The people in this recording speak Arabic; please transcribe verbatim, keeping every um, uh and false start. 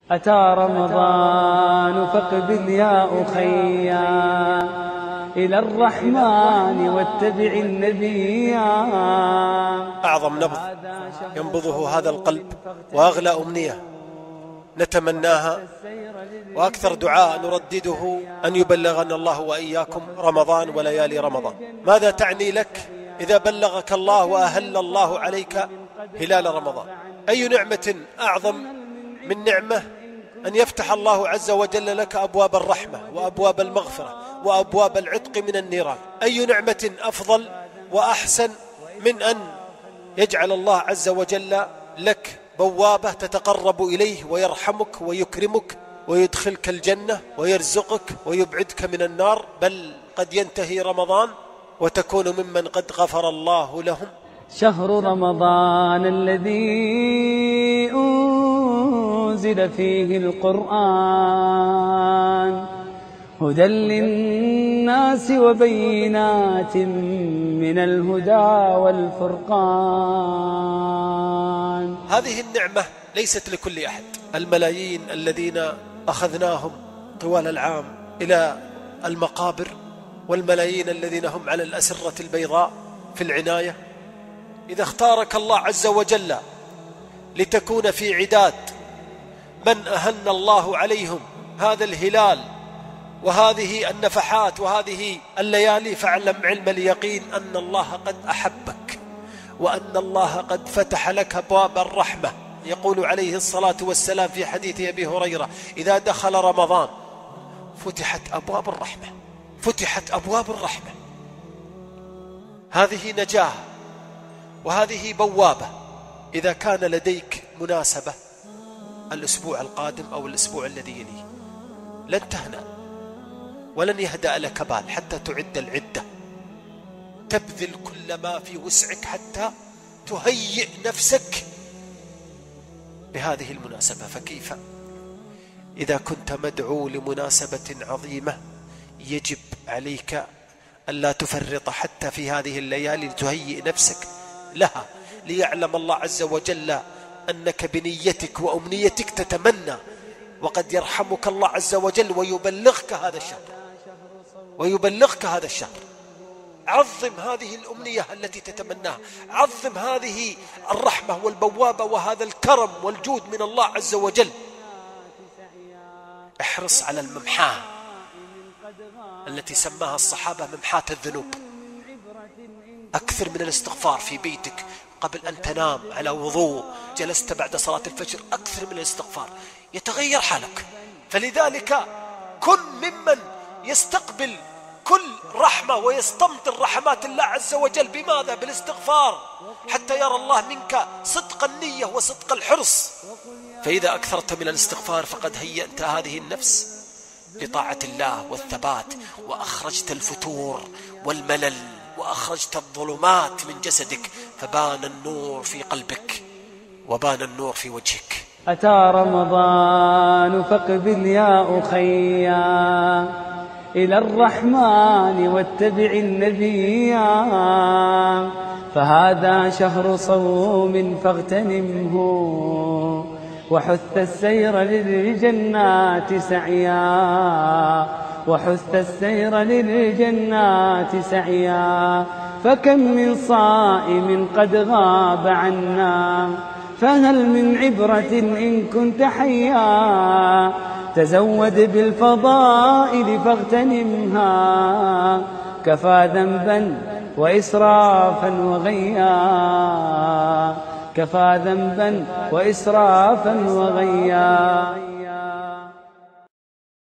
أتى رمضان فاقبل يا أخيا إلى الرحمن واتبع النبي. أعظم نبض ينبضه هذا القلب وأغلى أمنية نتمناها وأكثر دعاء نردده أن يبلغنا الله وإياكم رمضان وليالي رمضان. ماذا تعني لك إذا بلغك الله وأهل الله عليك هلال رمضان؟ أي نعمة أعظم من نعمة أن يفتح الله عز وجل لك أبواب الرحمة وأبواب المغفرة وأبواب العتق من النيران؟ أي نعمة أفضل وأحسن من أن يجعل الله عز وجل لك بوابة تتقرب إليه ويرحمك ويكرمك ويدخلك الجنة ويرزقك ويبعدك من النار، بل قد ينتهي رمضان وتكون ممن قد غفر الله لهم. شهر رمضان الذي أنزل فيه القرآن هدى للناس وبينات من الهدى والفرقان. هذه النعمة ليست لكل أحد. الملايين الذين أخذناهم طوال العام إلى المقابر، والملايين الذين هم على الأسرة البيضاء في العناية، إذا اختارك الله عز وجل لتكون في عداد من أهن الله عليهم هذا الهلال وهذه النفحات وهذه الليالي، فاعلم علم اليقين أن الله قد أحبك وأن الله قد فتح لك أبواب الرحمة. يقول عليه الصلاة والسلام في حديث أبي هريرة: إذا دخل رمضان فتحت أبواب الرحمة، فتحت أبواب الرحمة. هذه نجاة وهذه بوابة. إذا كان لديك مناسبة الأسبوع القادم أو الأسبوع الذي يليه، لن تهنأ ولن يهدأ لك بال حتى تعد العدة، تبذل كل ما في وسعك حتى تهيئ نفسك بهذه المناسبة. فكيف إذا كنت مدعو لمناسبة عظيمة يجب عليك ألا تفرط حتى في هذه الليالي لتهيئ نفسك لها، ليعلم الله عز وجل أنك بنيتك وأمنيتك تتمنى، وقد يرحمك الله عز وجل ويبلغك هذا الشهر ويبلغك هذا الشهر. عظم هذه الأمنية التي تتمناها، عظم هذه الرحمة والبوابة وهذا الكرم والجود من الله عز وجل. احرص على الممحاة التي سماها الصحابة ممحاة الذنوب. أكثر من الاستغفار في بيتك قبل أن تنام على وضوء، جلست بعد صلاة الفجر، أكثر من الاستغفار، يتغير حالك. فلذلك كن ممن يستقبل كل رحمة ويستمطر رحمات الله عز وجل. بماذا؟ بالاستغفار، حتى يرى الله منك صدق النية وصدق الحرص. فإذا أكثرت من الاستغفار فقد هيأت هذه النفس لطاعة الله والثبات، وأخرجت الفتور والملل وأخرجت الظلمات من جسدك، فبان النور في قلبك وبان النور في وجهك. أتى رمضان فاقبل يا أخيا إلى الرحمن واتبع النبي. فهذا شهر صوم فاغتنمه وحث السير للجنات سعيا، وحث السير للجنات سعيا. فكم من صائم قد غاب عنا، فهل من عبرة إن كنت حيا. تزود بالفضائل فاغتنمها، كفى ذنبا وإسرافا وغيا، كفى ذنبا وإسرافا وغيا.